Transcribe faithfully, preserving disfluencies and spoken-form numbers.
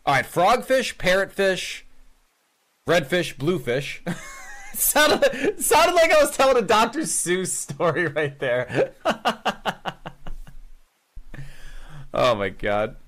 All right, frogfish, parrotfish, redfish, bluefish. sounded, sounded like I was telling a Doctor Seuss story right there. Oh my god.